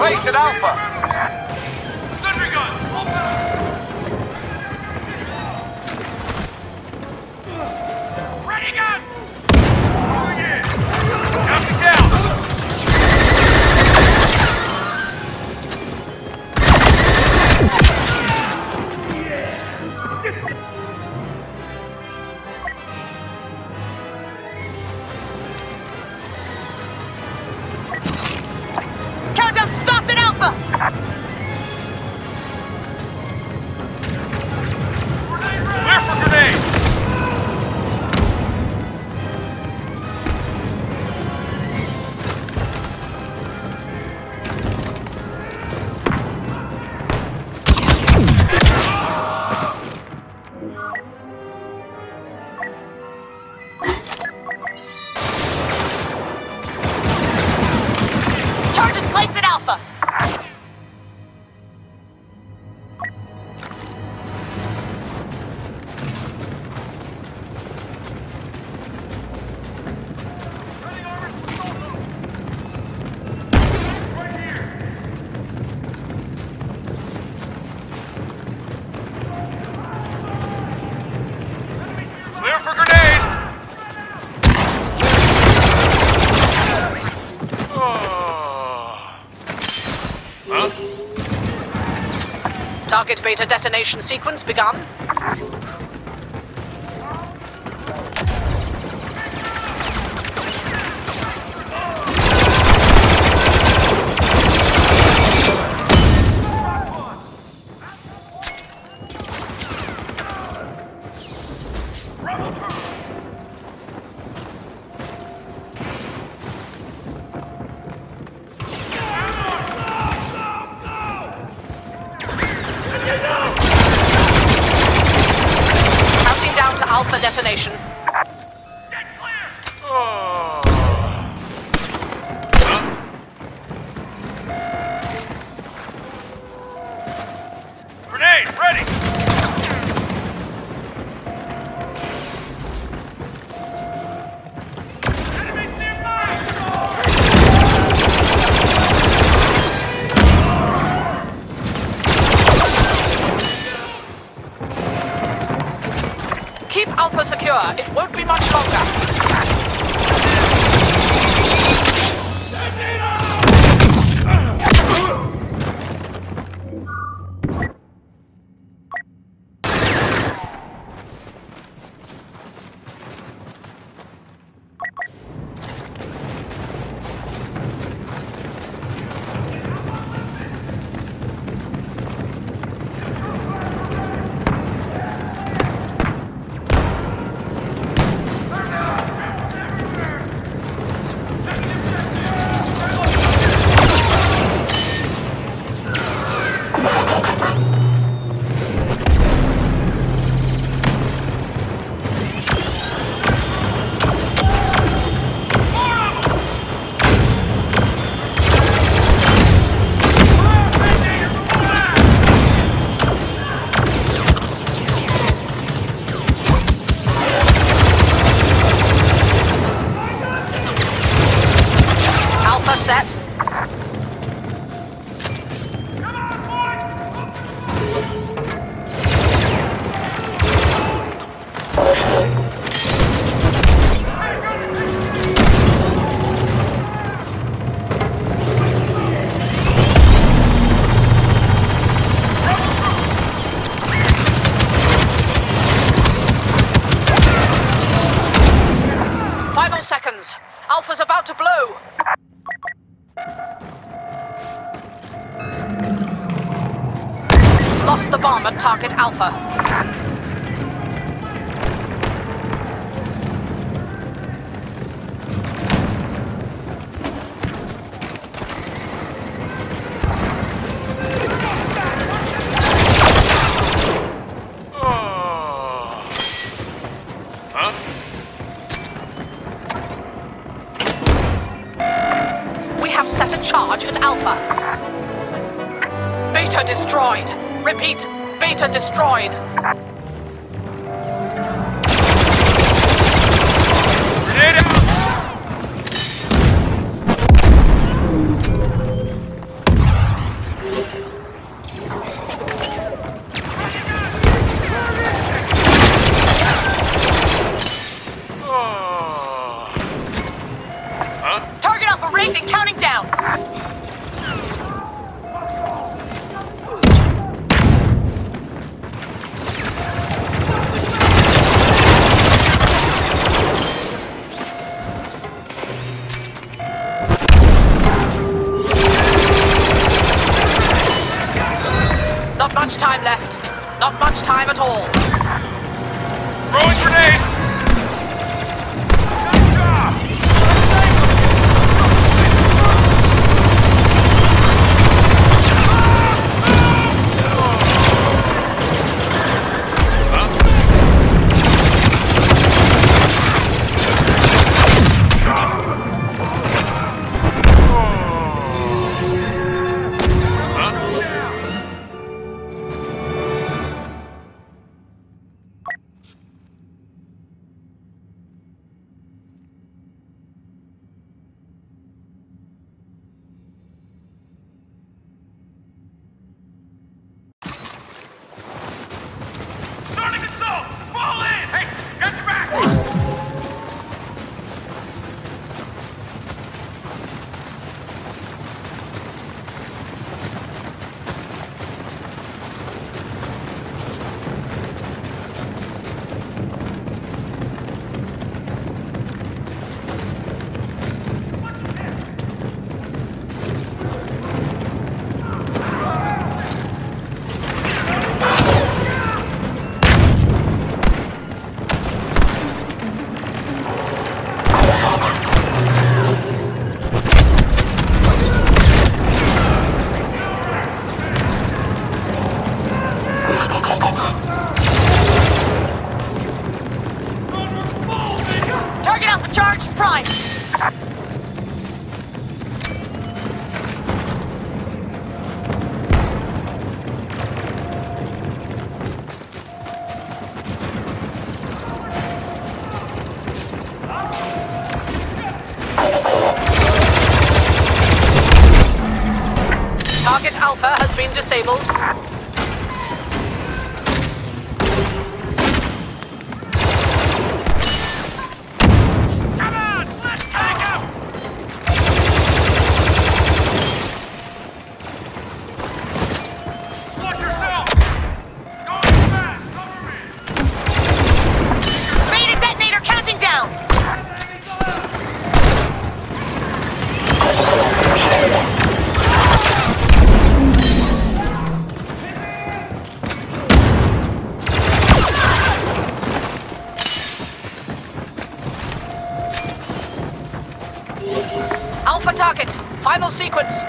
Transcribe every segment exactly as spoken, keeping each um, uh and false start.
placed at Alpha. Sentry gun! Open! Ready gun! Moving in! Counting down! Countdown stopped at Alpha! Clear for grenade! Charges placed at Alpha! Clear for grenade! Oh. Huh? Target beta detonation sequence begun. Counting down to Alpha detonation. Oh. Huh? Grenade, ready! Enemies nearby! Keep Alpha secure. It won't be much longer. Alpha set. Final seconds. Alpha's about to blow. Lost the bomb at target Alpha. Oh. Huh? We have set a charge at Alpha. Beta destroyed. Repeat, beta destroyed. Grenade out! Not much time left. Not much time at all. Throwing grenades! Good job! Target Alpha charged, prime. Target Alpha has been disabled. Alpha target, final sequence.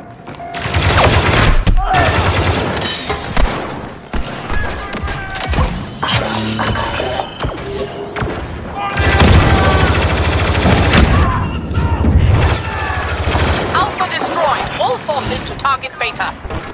Alpha destroyed, all forces to target Beta.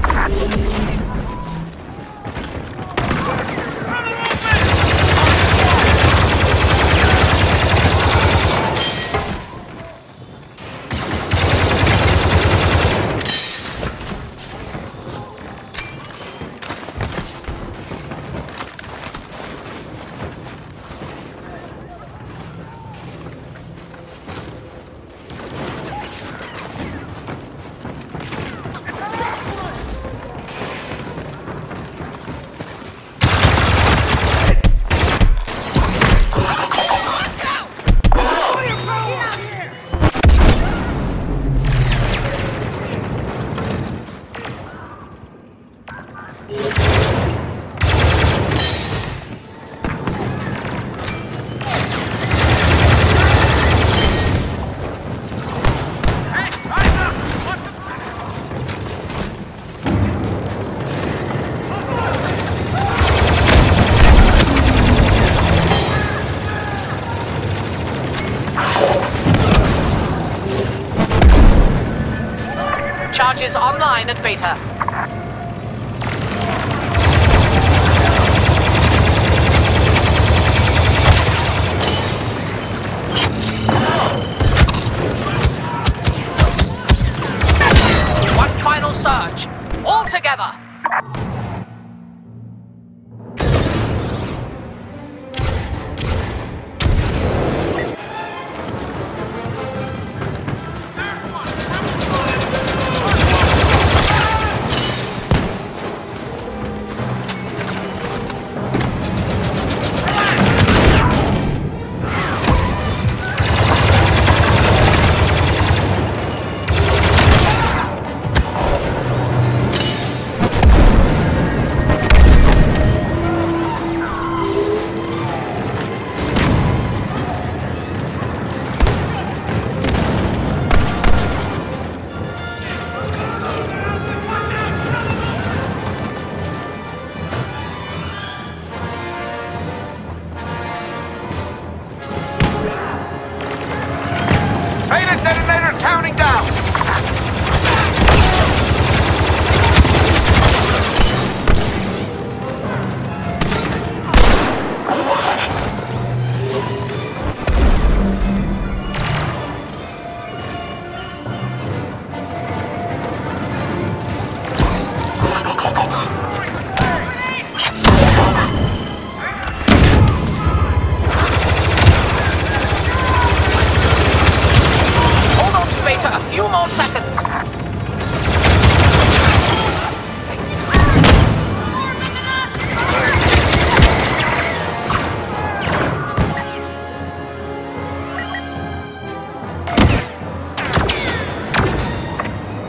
Charges online at Beta. One final surge. All together.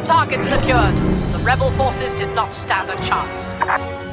Target secured. The rebel forces did not stand a chance.